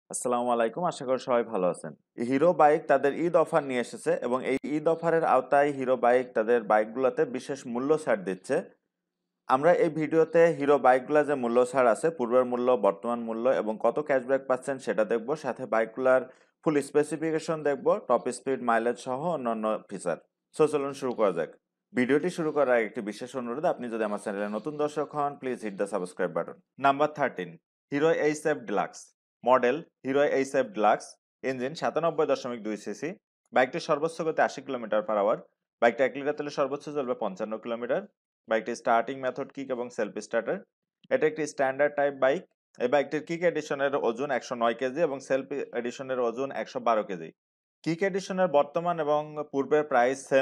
আসসালামু আলাইকুম, আশা করি সবাই ভালো আছেন। হিরো বাইক তাদের ঈদ অফার নিয়ে এসেছে এবং এই ঈদ অফারের আওতায় হিরো বাইক তাদের বাইকগুলোতে বিশেষ মূল্য ছাড় দিচ্ছে। আমরা এই ভিডিওতে হিরো বাইকগুলো যে মূল্য ছাড় আছে, পূর্বের মূল্য, বর্তমান মূল্য এবং কত ক্যাশব্যাক পাচ্ছেন সেটা দেখব। সাথে বাইকগুলোর ফুল স্পেসিফিকেশন দেখব, টপ স্পিড, মাইলেজ সহ অন্যান্য ফিচার। চলুন শুরু করা যাক। ভিডিওটি শুরু করার আগে একটি বিশেষ অনুরোধ, আপনি যদি আমার চ্যানেলে নতুন দর্শক হন, please hit the subscribe button. Number 13, Hero HF Deluxe. Model Hero HF Deluxe. Engine 97.2 CC. বাইকটির সর্বোচ্চ গতি 80 কিলোমিটার পার আওয়ার। বাইকটা 1 লিটার তেলে সর্বোচ্চ চলবে 55 কিলোমিটার। বাইকটি স্টার্টিং মেথড কিক এবং সেলফ স্টার্টার। এটা একটি স্ট্যান্ডার্ড টাইপ বাইক। এই বাইকটির কিক এডিশনের ওজন 109 কেজি এবং সেলফ এডিশনের ওজন 112 কেজি। কিক এডিশনের বর্তমান এবং পূর্বের প্রাইস সেম,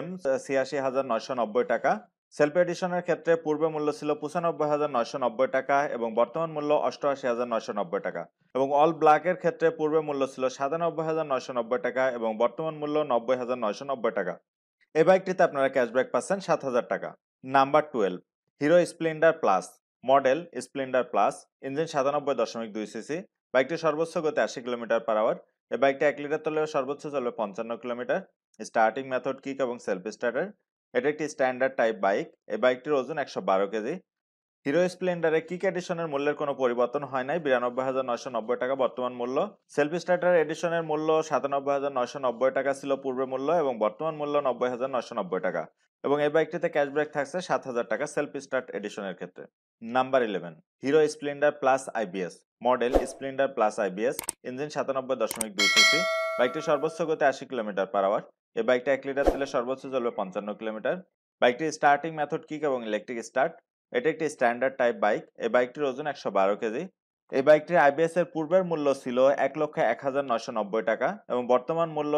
86,990 টাকা। সেলফ এডিশনের ক্ষেত্রে পূর্বে মূল্য ছিল 95,990 টাকা এবং বর্তমান মূল্য 88,990 টাকা। এবং অল ব্ল্যাকের ক্ষেত্রে পূর্বে মূল্য ছিল 97,990 টাকা এবং বর্তমান মূল্য 90,990 টাকা। এই বাইকটিতে আপনারা ক্যাশব্যাক পাচ্ছেন 7,000 টাকা। Number 12, Hero Splendor plus. Model Splendor plus. Engine 97.2 CC. বাইকটির সর্বোচ্চ গতি 80 কিলোমিটার পার আওয়ার। এই বাইকটি 1 লিটার তেলেও সর্বোচ্চ চলবে 55 কিলোমিটার। স্টার্টিং মেথড কিক এবং সেলফ স্টার্টার। এটা একটি স্ট্যান্ডার্ড টাইপ বাইক। এই বাইকটির ওজন 112 কেজি। হিরো স্প্লেন্ডারে কিক এডিশনের মূল্যের কোনো পরিবর্তন হয় নাই, 92,990 টাকা বর্তমান মূল্য। সেলফ স্টার্টার এডিশনের মূল্য 97,990 টাকা ছিল পূর্বে মূল্য এবং বর্তমান মূল্য 90,990 টাকা। এবং এই বাইকটিতে ক্যাশব্যাক থাকছে 7,000 টাকা সেলফ স্টার্ট এডিশনের ক্ষেত্রে। Number 11, Hero Splendor plus IBS. Model Splendor plus IBS. Engine 97.2 CC. বাইকটি সর্বোচ্চ গতি 80 কিলোমিটার পার আওয়ার। এই বাইকটা 1 লিটার তেলে সর্বোচ্চ চলবে 55 কিলোমিটার। বাইকটির স্টার্টিং মেথড কিক এবং ইলেকট্রিক স্টার্ট। এটা একটি স্ট্যান্ডার্ড টাইপ বাইক। এই বাইকটির ওজন 112 কেজি। এই বাইকটির আইবিএস এর পূর্বের মূল্য ছিল 1,01,990 টাকা এবং বর্তমান মূল্য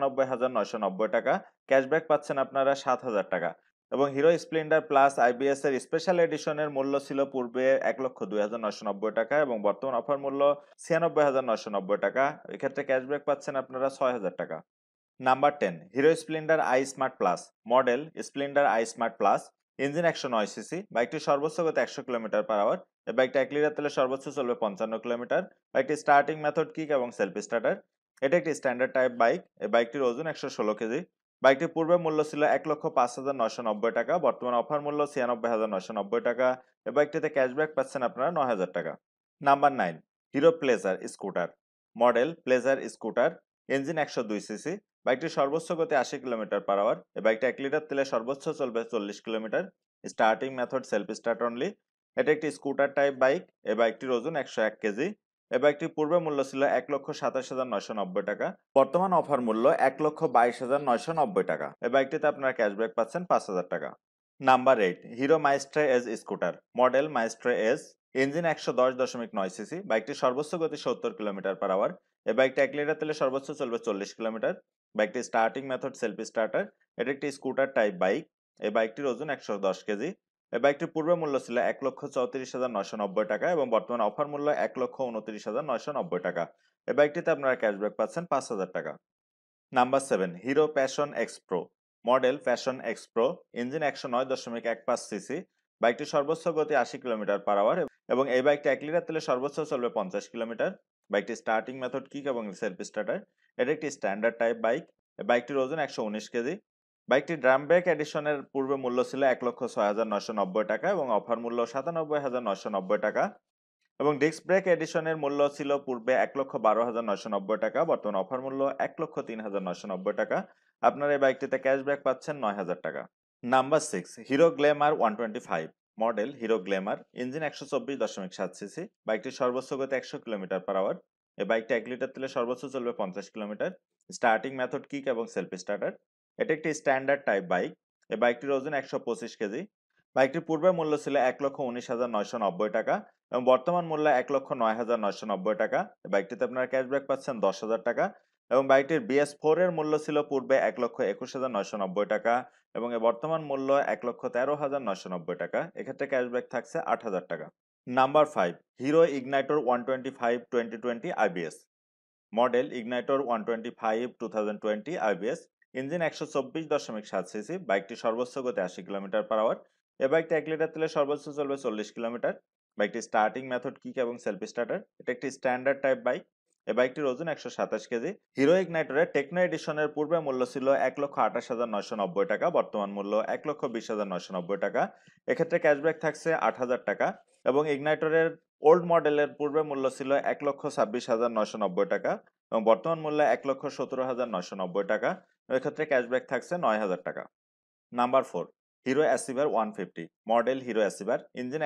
94,990 টাকা। ক্যাশব্যাক পাচ্ছেন আপনারা 7,000 টাকা। এবং হিরো স্প্লেন্ডার প্লাস আইবিএস এর স্পেশাল এডিশনের মূল্য ছিল পূর্বে 1,02,990 টাকা এবং বর্তমান অফার মূল্য 96,990 টাকা। এক্ষেত্রে ক্যাশব্যাক পাচ্ছেন আপনারা 6,000 টাকা। Number 10, Hero Splendor iSmart plus. Model Splendor iSmart plus. Engine 109 CC. বাইকটির সর্বোচ্চ গতি 100 কিলোমিটার পার আওয়ার। এই বাইকটা 1 লিটার তেলে সর্বোচ্চ চলবে 55 কিলোমিটার। বাইকটি স্টার্টিং মেথড কিক এবং সেলফ স্টার্টার। এটা একটি স্ট্যান্ডার্ড টাইপ বাইক। এই বাইকটির ওজন 116 কেজি। বাইকটির পূর্বে মূল্য ছিল 1,05,990 টাকা, বর্তমান অফার মূল্য 96,990 টাকা। এই বাইকটিতে ক্যাশব্যাক পাচ্ছেন আপনারা 9,000 টাকা। Number 9, Hero Pleasure scooter. Model Pleasure scooter. Engine 102 CC. বাইকটির সর্বোচ্চ গতি 80 কিলোমিটার পার আওয়ার। এই বাইকটা 1 লিটার তেলে সর্বোচ্চ চলবে 40 kilometre. Starting method self start only. এটা একটি স্কুটার টাইপ বাইক। এই বাইকটির ওজন 101 কেজি। এই বাইকটির পূর্বে মূল্য ছিল 1,27,990 টাকা। বর্তমান অফার মূল্য 1,22,990 টাকা। এই বাইকটিতে আপনারা ক্যাশব্যাক পাচ্ছেন 5,000 টাকা। Number 8, Hero Maestro Edge scooter. Model Maestro Edge. Engine 110.9 CC. বাইকটির সর্বোচ্চ গতি 70 কিলোমিটার পার আওয়ার। এই বাইকটা 1 লিটার তেলে সর্বোচ্চ চলবে 40 কিলোমিটার। বাইকটি স্টার্টিং মেথড সেলফ স্টার্টার। এটা একটি স্কুটার টাইপ বাইক। এই বাইকটির ওজন 110 কেজি। এই বাইকটির পূর্বে মূল্য ছিল 1,34,990 টাকা এবং বর্তমান অফার মূল্য 1,29,990 টাকা। এই বাইকটিতে আপনারা ক্যাশব্যাক পাচ্ছেন 5,000 টাকা। Number 7, Hero Passion Xpro. Model Passion Xpro. Engine 109.15 CC. বাইকটির সর্বোচ্চ গতি 80 কিলোমিটার পার আওয়ার এবং এই বাইকটি 1 লিটার তেলে সর্বোচ্চ চলবে 50 কিলোমিটার। বাইকটি স্টার্টিং মেথড কিক এবং সেলফ স্টার্টার। এটা একটি স্ট্যান্ডার্ড টাইপ বাইক। এই বাইকটির ওজন 119 কেজি। বাইকটি ড্রাম ব্রেক এডিশনের পূর্বে মূল্য ছিল 1,06,990 টাকা এবং অফার মূল্য 97,990 টাকা। এবং ডিস্ক ব্রেক এডিশনের মূল্য ছিল পূর্বে 1,12,990 টাকা, বর্তমান অফার মূল্য 1,03,990 টাকা। আপনারা এই বাইকটিতে ক্যাশব্যাক পাচ্ছেন 9,000 টাকা। Number 6, Hero Glamour 125। Model Hero Glamour. Engine 124.7 CC. বাইকটির সর্বোচ্চ গতি 100 কিলোমিটার পার আওয়ার। এই বাইকটা 1 লিটার তেলে সর্বোচ্চ চলবে 50 কিলোমিটার। স্টার্টিং মেথড কিক এবং সেলফ স্টার্টার। এটা একটি স্ট্যান্ডার্ড টাইপ বাইক। এই বাইকটির ওজন 125 কেজি। বাইকটির পূর্বের মূল্য ছিল 1,19,990 টাকা এবং বর্তমান মূল্য 1,09,990 টাকা। বাইকটিতে আপনারা ক্যাশব্যাক পাচ্ছেন 10,000 টাকা এবং বাইকটির BS4 এর মূল্য ছিল পূর্বে 1,21,990 টাকা এবং এর বর্তমান মূল্য 1,13,990 টাকা। এক্ষেত্রে ক্যাশব্যাক থাকছে 8,000 টাকা। Number 5, Hero Ignitor 125 2020 IBS। Model Ignitor 125 2020 IBS। Engine 124.7 CC. বাইকটি সর্বোচ্চ গতি 80 কিলোমিটার পার আওয়ার। এই বাইকটি 1 লিটার তেলে সর্বোচ্চ চলবে 40 কিলোমিটার। বাইকটি স্টার্টিং মেথড কিক এবং সেলফ স্টার্টার। এটা একটি স্ট্যান্ডার্ড টাইপ বাইক। এই বাইকটির ওজন 127 কেজি। হিরো ইগনাইটরের টেকনো এডিশনের পূর্বে মূল্য ছিল 1,28,990 টাকা, বর্তমান মূল্য 1,20,990 টাকা। এক্ষেত্রে ক্যাশব্যাক থাকছে 8,000 টাকা এবং ইগনাইটরের ওল্ড মডেলের পূর্বে মূল্য ছিল 1,26,990 টাকা এবং বর্তমান মূল্য 1,17,990 টাকা। এক্ষেত্রে ক্যাশব্যাক থাকছে 9,000 টাকা। Number 4, Hero Achiever 150, model Hero Achiever, engine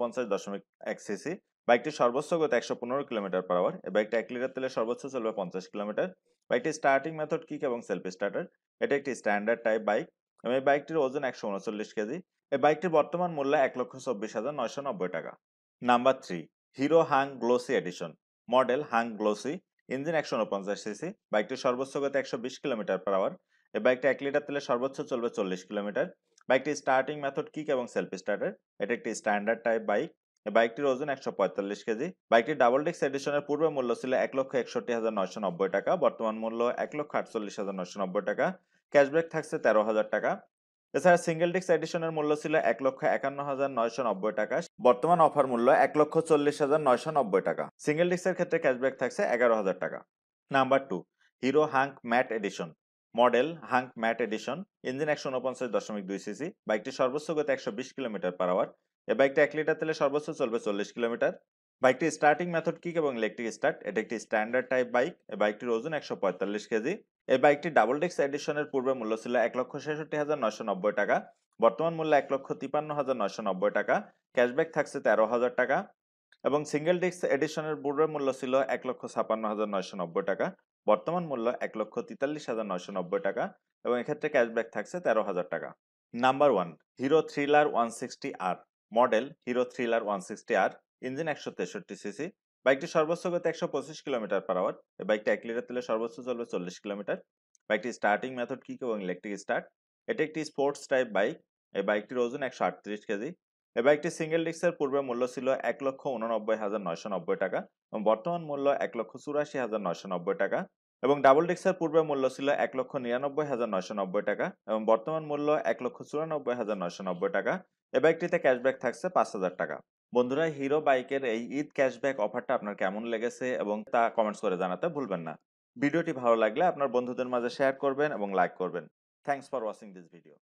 149.1 CC, বাইকটির সর্বোচ্চ গতি 115 কিলোমিটার পার আওয়ার। এই বাইকটা 1 লিটার তেলে সর্বোচ্চ চলবে 50 কিলোমিটার। বাইকটির স্টার্টিং মেথড কিক এবং সেলফ স্টার্টার। এটা একটি স্ট্যান্ডার্ড টাইপ বাইক এবং এই বাইকটির ওজন 139 কেজি। এই বাইকটির বর্তমান মূল্য 1,24,990 টাকা। Number 3, Hero Hunk glossy edition, model Hunk glossy, engine 149 CC, বাইকটির সর্বোচ্চ গতি 120 কিলোমিটার পার আওয়ার। এই বাইকটা 1 লিটার তেলে সর্বোচ্চ চলবে 40 কিলোমিটার। বাইকটির স্টার্টিং মেথড কিক এবং সেলফ স্টার্টার। এটা একটি স্ট্যান্ডার্ড টাইপ বাইক। এই বাইকটির ওজন 145 কেজি। বাইকটির ডাবল ডিস্ক এডিশনের পূর্বে মূল্য ছিল 1,61,990 টাকা, বর্তমান মূল্য 1,48,990 টাকা। ক্যাশব্যাক থাকছে 13,000 টাকা। এছাড়া সিঙ্গেল ডিস্ক এডিশনের মূল্য ছিল 1,51,990 টাকা, বর্তমান অফার মূল্য 1,40,990 টাকা। সিঙ্গেল ডিস্কের ক্ষেত্রে ক্যাশব্যাক থাকছে 11,000 টাকা। Number 2, Hero Hunk matte edition, model Hunk matte edition, engine 149.2 CC, বাইকটি সর্বোচ্চ গতি 120 কিলোমিটার পার আওয়ার। এই বাইকটা 1 লিটার তেলে সর্বোচ্চ চলবে 40 কিলোমিটার। বাইকটির স্টার্টিং মেথড কিক এবং ইলেকট্রিক স্টার্ট। এটা একটি স্ট্যান্ডার্ড টাইপ বাইক। এই বাইকটির ওজন 145 কেজি। এই বাইকটি ডাবল ডিস্ক এডিশনের পূর্বে মূল্য ছিল 1,66,990 টাকা, বর্তমান মূল্য 1,53,990 টাকা। ক্যাশব্যাক থাকছে 13,000 টাকা এবং সিঙ্গেল ডিস্ক এডিশনের পূর্বে মূল্য ছিল 1,56,990 টাকা, বর্তমান মূল্য 1,43,990 টাকা এবং এক্ষেত্রে ক্যাশব্যাক থাকছে 13,000 টাকা। Number 1, Hero Thriller 160R, model Hero Thriller 160R, engine 163 CC, বাইকটি সর্বোচ্চ গতি 125 কিলোমিটার পার আওয়ার। এই বাইকটা 1 লিটার তেলে সর্বোচ্চ চলবে 40 কিলোমিটার। বাইকটি স্টার্টিং মেথড কিক এবং ইলেকট্রিক স্টার্ট। এটি একটি স্পোর্টস টাইপ বাইক। এই বাইকটির ওজন 138 কেজি। এই বাইকটি সিঙ্গেল ডিস্কের পূর্বে মূল্য ছিল 1,89,990 টাকা এবং বর্তমান মূল্য 1,84,990 টাকা এবং ডাবল ডিস্কের পূর্বে মূল্য ছিল 1,99,990 টাকা এবং বর্তমান মূল্য 1,94,990 টাকা। এই বাইকটিতে ক্যাশব্যাক থাকছে 5,000 টাকা। বন্ধুরা, হিরো বাইকের এই ঈদ ক্যাশব্যাক অফারটা আপনার কেমন লেগেছে এবং তা কমেন্টস করে জানাতে ভুলবেন না। ভিডিওটি ভালো লাগলে আপনার বন্ধুদের মাঝে শেয়ার করবেন এবং লাইক করবেন। Thanks for watching this video.